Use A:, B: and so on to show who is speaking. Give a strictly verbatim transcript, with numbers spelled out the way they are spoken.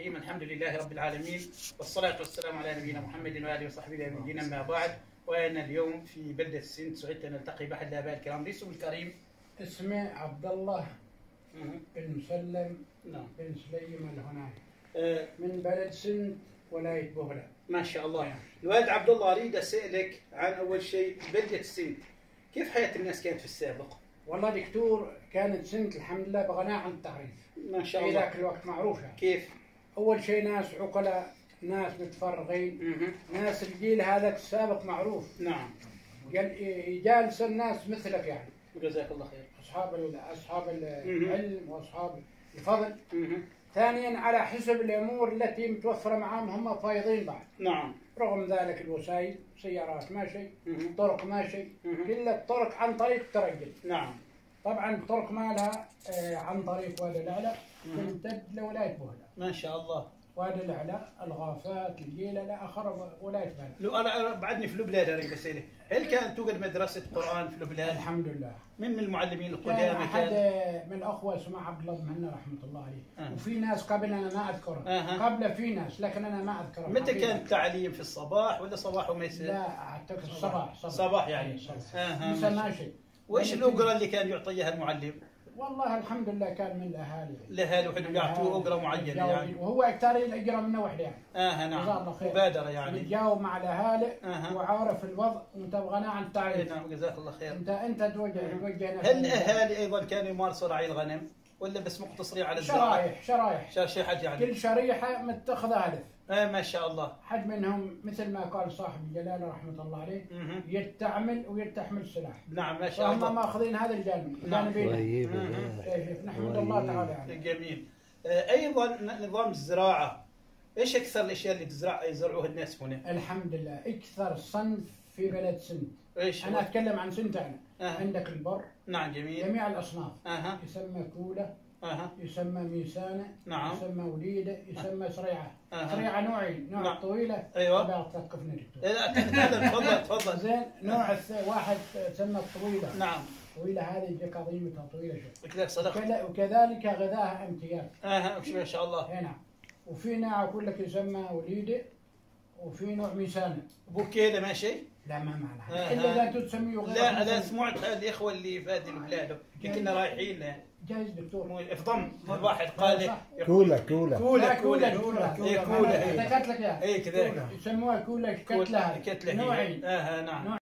A: الرحيم. الحمد لله رب العالمين، والصلاة والسلام على نبينا محمد وآله وصحبه أجمعين، أما بعد. وأنا اليوم في بلدة السند، سعدت أن ألتقي بأحد الآباء الكرام. اسمه الكريم؟
B: اسمي عبد الله بن مسلم
A: نعم
B: بن سليم الهناي،
A: آه
B: من بلد سند ولاية بوهلة.
A: ما شاء الله. الوالد عبد الله، أريد أسألك عن أول شيء بلدة السند، كيف حياة الناس كانت في السابق؟
B: والله دكتور، كانت سند الحمد لله بغناء عن التعريف.
A: ما شاء
B: في
A: الله.
B: ذاك الوقت معروفة.
A: كيف؟
B: أول شيء ناس عقلاء، ناس متفرغين،
A: مه.
B: ناس الجيل هذاك السابق معروف.
A: نعم.
B: يجالس الناس مثلك يعني.
A: جزاك الله خير.
B: أصحاب ال أصحاب العلم وأصحاب الفضل.
A: مه.
B: ثانيا على حسب الأمور التي متوفرة معهم، هم فايضين بعد.
A: نعم.
B: رغم ذلك الوسائل، سيارات ما شيء،
A: مه.
B: طرق ما شيء،
A: مه.
B: إلا الطرق عن طريق الترجل.
A: نعم.
B: طبعا الطرق مالها آه، عن طريق وادي الأعلى تمتد لولاية بوهلة.
A: ما شاء الله.
B: وادي الأعلى، الغافات، الجيلة، إلى آخر ولاية بوهلة.
A: لو انا بعدني في لبنان اريد اسالك، هل كانت توجد مدرسه قران في لبنان؟
B: الحمد لله.
A: من من المعلمين
B: كان
A: القدامى
B: أحد
A: كان؟
B: من الأخوة اسمه عبد الله مهنا رحمة الله عليه.
A: آه.
B: وفي ناس قبل أنا ما أذكرها.
A: آه.
B: قبل في ناس لكن أنا ما أذكرها.
A: متى
B: حقيقة.
A: كان التعليم، في الصباح ولا صباح ومساء؟
B: لا أعتقد الصباح.
A: صباح, صباح يعني.
B: صباح.
A: آه.
B: مساء ما شيء.
A: وايش الاجره اللي كان يعطيها المعلم؟
B: والله الحمد لله كان من الاهالي.
A: الاهالي وحدهم يعطوه اجره معينه يعني.
B: وهو اكثر الاجره منه وحده يعني.
A: اه نعم.
B: جزاه الله خير.
A: مبادره يعني.
B: يتجاوب مع الاهالي
A: آه.
B: وعارف الوضع وانت بغنى عن
A: اي
B: التعريف.
A: نعم، جزاك الله خير.
B: انت انت توجه توجه
A: هل الاهالي ايضا كانوا يمارسوا رعي الغنم ولا بس مقتصرين على الزراعه؟
B: شرايح شرايح
A: شرشيحات يعني.
B: كل شريحه متخذه هدف.
A: اه ما شاء الله.
B: حد منهم مثل ما قال صاحب الجلاله رحمه الله عليه،
A: مه.
B: يتعمل ويتحمل سلاح.
A: نعم ما شاء الله.
B: فهم ماخذين هذا الجانب.
A: نعم.
B: طيب. نحمد الله تعالى يعني.
A: جميل. ايضا نظام الزراعه، ايش اكثر الاشياء اللي تزرع يزرعوها الناس هنا؟
B: الحمد لله اكثر صنف في بلد سند.
A: ايش؟
B: انا اتكلم عن سند انا.
A: آه.
B: عندك البر.
A: نعم جميل.
B: جميع الاصناف.
A: اها.
B: يسمى كوله،
A: اها.
B: يسمى ميسانه،
A: نعم.
B: يسمى وليده، يسمى سريعه.
A: أها.
B: سريعه نوعين، نوع
A: نعم.
B: الطويله.
A: ايوه.
B: تبع تثقفني دكتور.
A: لا تفضل تفضل.
B: زين، نوع الث- واحد يسمى الطويله.
A: نعم.
B: الطويله هذه جاك عظيمتها طويله شوي.
A: كذلك صدقت.
B: وكذا- وكذلك غذاها امتياز.
A: اها ما شاء الله.
B: هنا. وفي نوع اقول لك يسمى وليده، وفي نوع ميسانه.
A: بوكيله ماشي؟
B: لا ما معنى
A: أها.
B: الا اذا انتم تسميه غير.
A: لا انا سمعت الاخوه اللي في هذه البلاد كنا رايحين
B: جايز دكتور.
A: افضم الواحد قال
C: كولا كولا
A: كولا
B: لا،
A: كولا
B: كولا
A: اي كولا
B: ذكرت لك اياها.
A: اي كذلك
B: يسموها كولا كتله.
A: كتله
B: نوعين.
A: اها نعم.